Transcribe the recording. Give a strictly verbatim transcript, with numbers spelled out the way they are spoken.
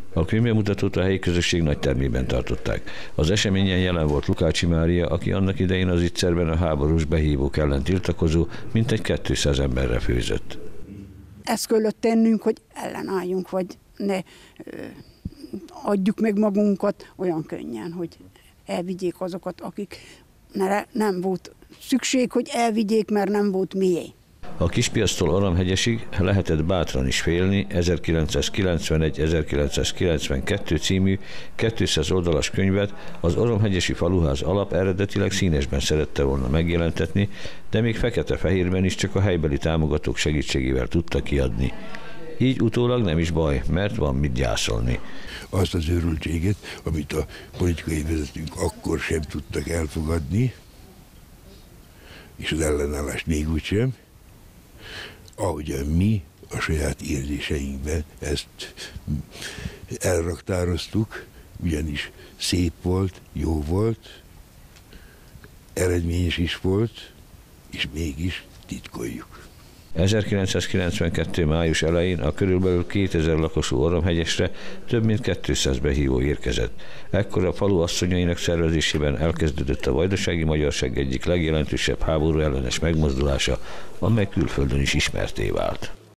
A könyvbemutatót a helyi közösség nagy termében tartották. Az eseményen jelen volt Lukácsi Mária, aki annak idején az Itzerben a háborús behívók ellen tiltakozó, mintegy kétszáz emberre főzött. Ezt kellett tennünk, hogy ellenálljunk, vagy ne ö, adjuk meg magunkat olyan könnyen, hogy elvigyék azokat, akik nem volt szükség, hogy elvigyék, mert nem volt mié. A Kispiasztól Aramhegyesig lehetett bátran is félni ezerkilencszázkilencvenegy-ezerkilencszázkilencvenkettő című kétszáz oldalas könyvet az Aramhegyesi Faluház alap eredetileg színesben szerette volna megjelentetni, de még fekete-fehérben is csak a helybeli támogatók segítségével tudta kiadni. Így utólag nem is baj, mert van mit gyászolni. Azt az őrültséget, amit a politikai vezetők akkor sem tudtak elfogadni, és az ellenállást még úgysem, ahogyan mi a saját érzéseinkben ezt elraktároztuk, ugyanis szép volt, jó volt, eredményes is volt, és mégis titkoljuk. ezerkilencszázkilencvenkettő. május elején a körülbelül kétezer lakosú Aramhegyesre több mint kétszáz behívó érkezett. Ekkor a falu asszonyainak szervezésében elkezdődött a vajdasági magyarság egyik legjelentősebb háború ellenes megmozdulása, amely külföldön is ismertté vált.